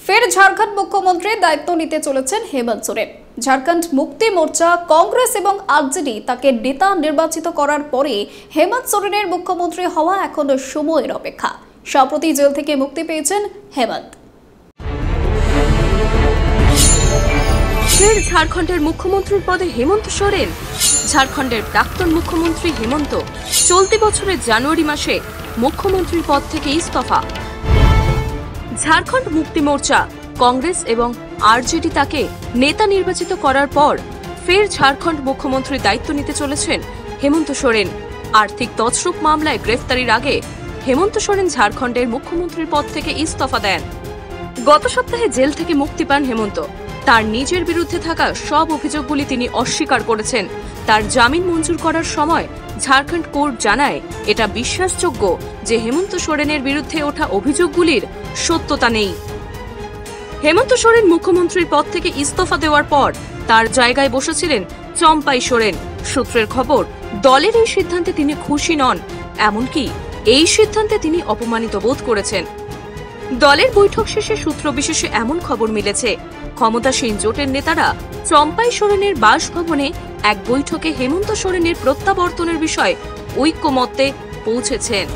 ফের ঝাড়খণ্ড মুখ্যমন্ত্রীর দায়িত্ব নিতে চলেছেন হেমন্ত সোরেন। ঝাড়খণ্ড মুক্তি মোর্চা, কংগ্রেস এবং আরজেডি তাকে নেতা নির্বাচিত করার পরে হেমন্ত সোরেনের মুখ্যমন্ত্রী হওয়া এখনো সময়ের অপেক্ষা। সম্প্রতি জেল থেকে মুক্তি পেয়েছেন হেমন্ত। ফের ঝাড়খণ্ডের মুখ্যমন্ত্রীর পদে হেমন্ত সোরেন। ঝাড়খণ্ডের প্রাক্তন মুখ্যমন্ত্রী হেমন্ত চলতি বছরের জানুয়ারি মাসে মুখ্যমন্ত্রীর পদ থেকে ইস্তফা। ঝাড়খণ্ড মুক্তি মোর্চা, কংগ্রেস এবং আরজেডি তাকে নেতা নির্বাচিত করার পর ফের ঝাড়খণ্ড মুখ্যমন্ত্রীর দায়িত্ব নিতে চলেছেন হেমন্ত সোরেন। আর্থিক তছরূপ মামলায় গ্রেফতারির আগে হেমন্ত সোরেন ঝাড়খণ্ডের মুখ্যমন্ত্রীর পদ থেকে ইস্তফা দেন। গত সপ্তাহে জেল থেকে মুক্তি পান হেমন্ত। তার নিজের বিরুদ্ধে থাকা সব অভিযোগগুলি তিনি অস্বীকার করেছেন। তার জামিন মঞ্জুর করার সময় ঝাড়খণ্ড কোর্ট জানায় এটা বিশ্বাসযোগ্য যে হেমন্ত সোরেনের বিরুদ্ধে ওঠা অভিযোগগুলির সত্যতা নেই। হেমন্ত সোরেন মুখ্যমন্ত্রীর পদ থেকে ইস্তফা দেওয়ার পর তার জায়গায় বসেছিলেন চম্পাই সোরেন। সূত্রের খবর, দলের এই সিদ্ধান্তে তিনি খুশি নন, এমনকি এই সিদ্ধান্তে তিনি অপমানিত বোধ করেছেন। দলের বৈঠক শেষে সূত্র বিশেষে এমন খবর মিলেছে, ক্ষমতাসীন জোটের নেতারা চম্পাই সোরেনের বাসভবনে এক বৈঠকে হেমন্ত সোরেনের প্রত্যাবর্তনের বিষয়ে ঐক্যমত্যে পৌঁছেছেন।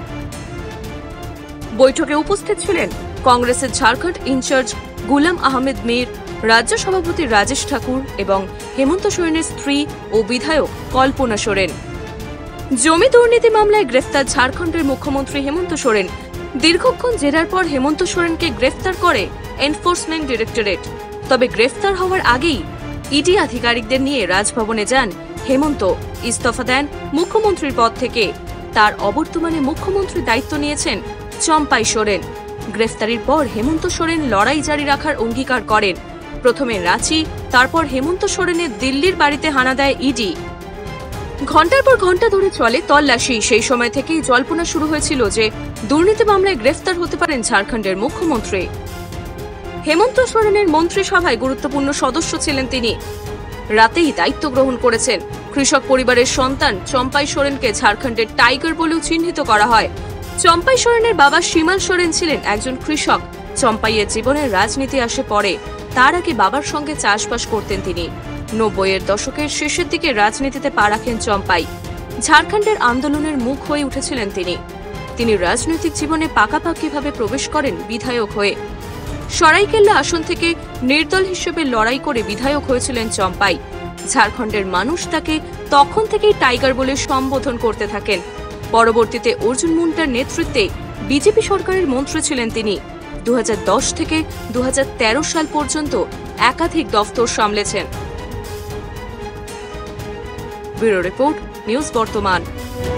বৈঠকে উপস্থিত ছিলেন কংগ্রেসের ঝাড়খণ্ড ইনচার্জ গুলাম আহমেদ মীর, রাজ্য সভাপতি রাজেশ ঠাকুর এবং হেমন্ত সোরেনের স্ত্রী ও বিধায়ক কল্পনা সোরেন। জমি দুর্নীতি মামলায় গ্রেফতার ঝাড়খণ্ডের মুখ্যমন্ত্রী হেমন্ত সোরেন। দীর্ঘক্ষণ জেরার পর হেমন্ত সোরেনকে গ্রেফতার করে এনফোর্সমেন্ট ডিরেক্টরেট। তবে গ্রেফতার হওয়ার আগেই ইডি আধিকারিকদের নিয়ে রাজভবনে যান হেমন্ত। ইস্তফা দেন মুখ্যমন্ত্রীর পদ থেকে। তার অবর্তমানে মুখ্যমন্ত্রীর দায়িত্ব নিয়েছেন চম্পাই সোরেন। গ্রেফতারির পর হেমন্ত সোরেন লড়াই জারি রাখার অঙ্গীকার করেন। প্রথমে রাঁচি, তারপর হেমন্ত সোরেনের দিল্লির বাড়িতে হানা দেয় ইডি। ঘণ্টার পর ঘণ্টা ধরে চলে তল্লাশি। সেই সময় থেকেই জল্পনা শুরু হয়েছিল যে দুর্নীতি মামলায় গ্রেফতার হতে পারেন ঝাড়খণ্ডের মুখ্যমন্ত্রী। হেমন্ত সোরেনের মন্ত্রিসভায় গুরুত্বপূর্ণ সদস্য ছিলেন তিনি। রাতেই দায়িত্ব গ্রহণ করেছেন। কৃষক পরিবারের সন্তান চম্পাই সোরেনকে ঝাড়খণ্ডের টাইগার বলেও চিহ্নিত করা হয়। চম্পাই সোরেনের বাবা শিমাল সোরেন ছিলেন একজন কৃষক। চম্পাইয়ের জীবনের রাজনীতি আসে পরে। তার আগে বাবার সঙ্গে চাষবাস করতেন তিনি। ৯০-এর দশকের শেষের দিকে রাজনীতিতে পা রাখেন চম্পাই। ঝাড়খণ্ডের আন্দোলনের মুখ হয়ে উঠেছিলেন তিনি রাজনৈতিক জীবনে পাকাপাকিভাবে প্রবেশ করেন বিধায়ক হয়ে। সরাইকেল্লা আসন থেকে নির্দল হিসেবে লড়াই করে বিধায়ক হয়েছিলেন চম্পাই। ঝাড়খণ্ডের মানুষ তাকে তখন থেকেই টাইগার বলে সম্বোধন করতে থাকেন। পরবর্তীতে অর্জুন মুন্ডার নেতৃত্বে বিজেপি সরকারের মন্ত্রী ছিলেন তিনি। ২০১০ থেকে ২০১৩ সাল পর্যন্ত একাধিক দফতর সামলেছেন। ব্যুরো রিপোর্ট, নিউজ বর্তমান।